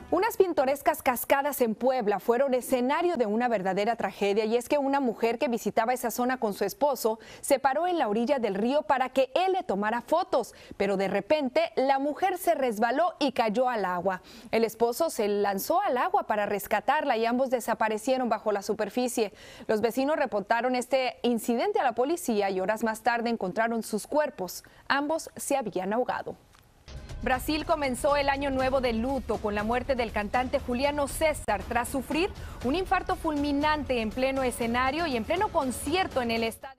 Unas pintorescas cascadas en Puebla fueron escenario de una verdadera tragedia, y es que una mujer que visitaba esa zona con su esposo se paró en la orilla del río para que él le tomara fotos, pero de repente la mujer se resbaló y cayó al agua. El esposo se lanzó al agua para rescatarla y ambos desaparecieron bajo la superficie. Los vecinos reportaron este incidente a la policía y horas más tarde encontraron sus cuerpos. Ambos se habían ahogado. Brasil comenzó el año nuevo de luto con la muerte del cantante Juliano César tras sufrir un infarto fulminante en pleno escenario y en pleno concierto en el estadio.